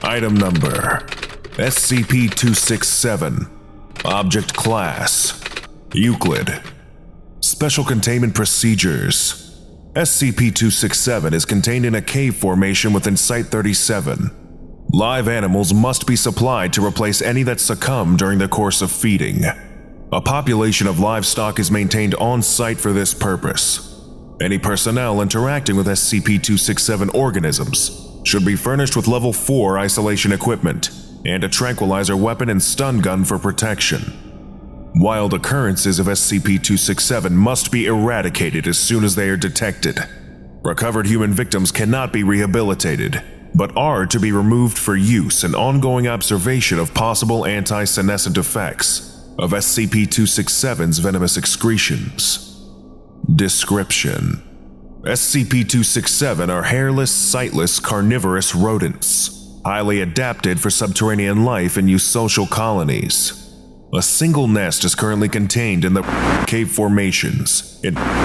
Item Number: SCP-267. Object Class: Euclid. Special Containment Procedures: SCP-267 is contained in a cave formation within Site-37. Live animals must be supplied to replace any that succumb during the course of feeding. A population of livestock is maintained on site for this purpose. Any personnel interacting with SCP-267 organisms should be furnished with Level 4 isolation equipment and a tranquilizer weapon and stun gun for protection. Wild occurrences of SCP-267 must be eradicated as soon as they are detected. Recovered human victims cannot be rehabilitated, but are to be removed for use and ongoing observation of possible anti-senescent effects of SCP-267's venomous excretions. Description: SCP-267 are hairless, sightless, carnivorous rodents, highly adapted for subterranean life in eusocial colonies. A single nest is currently contained in the cave formations.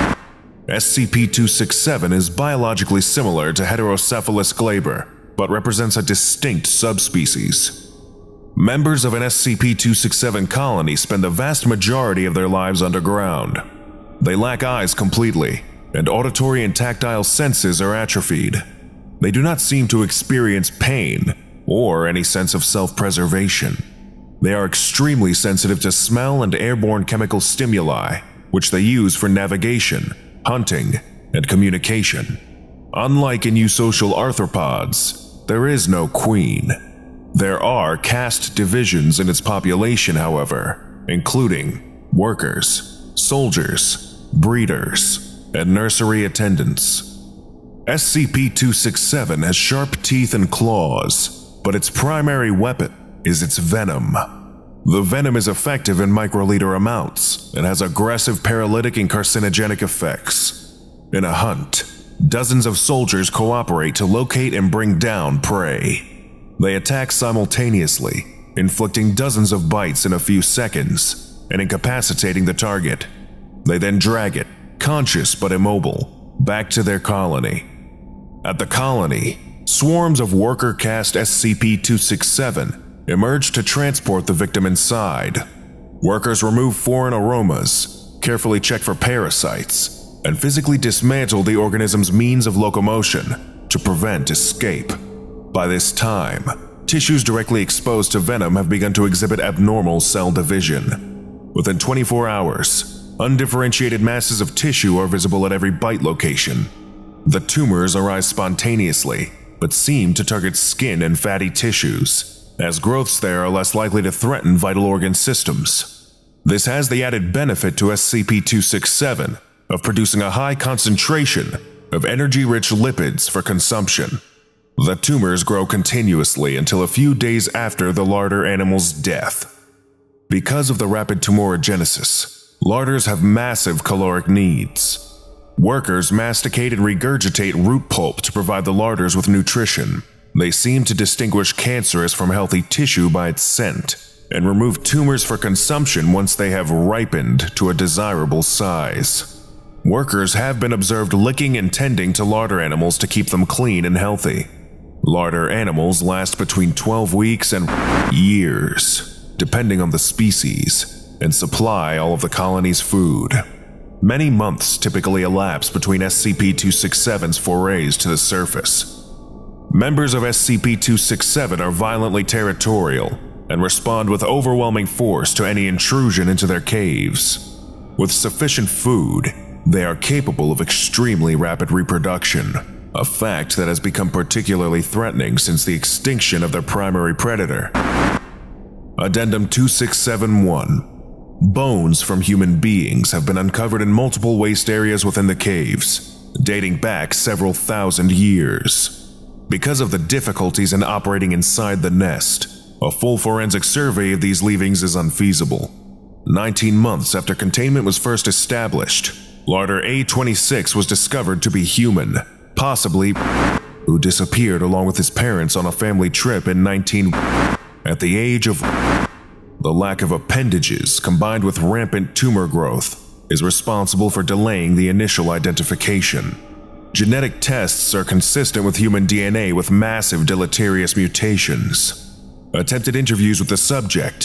SCP-267 is biologically similar to Heterocephalus glaber, but represents a distinct subspecies. Members of an SCP-267 colony spend the vast majority of their lives underground. They lack eyes completely, and auditory and tactile senses are atrophied. They do not seem to experience pain or any sense of self-preservation. They are extremely sensitive to smell and airborne chemical stimuli, which they use for navigation, hunting, and communication. Unlike in eusocial arthropods, there is no queen. There are caste divisions in its population, however, including workers, soldiers, breeders, and nursery attendants. SCP-267 has sharp teeth and claws, but its primary weapon is its venom. The venom is effective in microliter amounts and has aggressive paralytic and carcinogenic effects. In a hunt, dozens of soldiers cooperate to locate and bring down prey. They attack simultaneously, inflicting dozens of bites in a few seconds and incapacitating the target. They then drag it, conscious but immobile, back to their colony. At the colony, swarms of worker caste SCP-267 emerge to transport the victim inside. Workers remove foreign aromas, carefully check for parasites, and physically dismantle the organism's means of locomotion to prevent escape. By this time, tissues directly exposed to venom have begun to exhibit abnormal cell division. Within 24 hours, undifferentiated masses of tissue are visible at every bite location. The tumors arise spontaneously, but seem to target skin and fatty tissues, as growths there are less likely to threaten vital organ systems. This has the added benefit to SCP-267 of producing a high concentration of energy-rich lipids for consumption. The tumors grow continuously until a few days after the larder animal's death. Because of the rapid tumorigenesis, larders have massive caloric needs. Workers masticate and regurgitate root pulp to provide the larders with nutrition. They seem to distinguish cancerous from healthy tissue by its scent, and remove tumors for consumption once they have ripened to a desirable size. Workers have been observed licking and tending to larder animals to keep them clean and healthy. Larder animals last between 12 weeks and years, depending on the species, and supply all of the colony's food. Many months typically elapse between SCP-267's forays to the surface. Members of SCP-267 are violently territorial and respond with overwhelming force to any intrusion into their caves. With sufficient food, they are capable of extremely rapid reproduction, a fact that has become particularly threatening since the extinction of their primary predator. Addendum 2671. Bones from human beings have been uncovered in multiple waste areas within the caves, dating back several thousand years. Because of the difficulties in operating inside the nest, a full forensic survey of these leavings is unfeasible. 19 months after containment was first established, Larder A-26 was discovered to be human, possibly who disappeared along with his parents on a family trip in at the age of. The lack of appendages combined with rampant tumor growth is responsible for delaying the initial identification. Genetic tests are consistent with human DNA with massive deleterious mutations. Attempted interviews with the subject,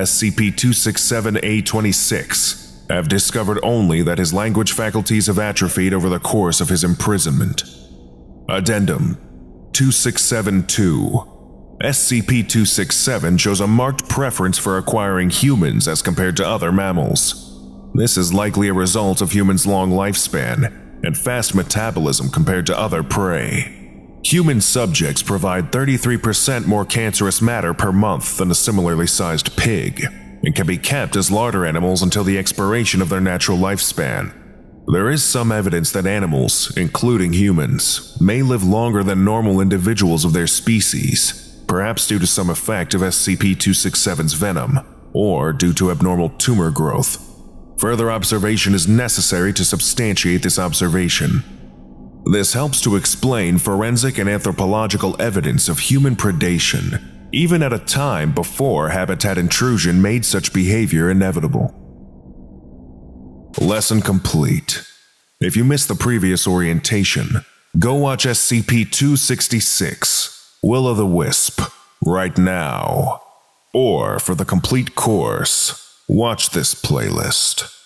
SCP-267-A26, have discovered only that his language faculties have atrophied over the course of his imprisonment. Addendum 267-2. SCP-267 shows a marked preference for acquiring humans as compared to other mammals. This is likely a result of humans' long lifespan and fast metabolism compared to other prey. Human subjects provide 33% more cancerous matter per month than a similarly sized pig, and can be kept as larder animals until the expiration of their natural lifespan. There is some evidence that animals, including humans, may live longer than normal individuals of their species, perhaps due to some effect of SCP-267's venom, or due to abnormal tumor growth. Further observation is necessary to substantiate this observation. This helps to explain forensic and anthropological evidence of human predation, even at a time before habitat intrusion made such behavior inevitable. Lesson complete. If you missed the previous orientation, go watch SCP-266, Will-o'-the-Wisp, right now. Or, for the complete course, watch this playlist.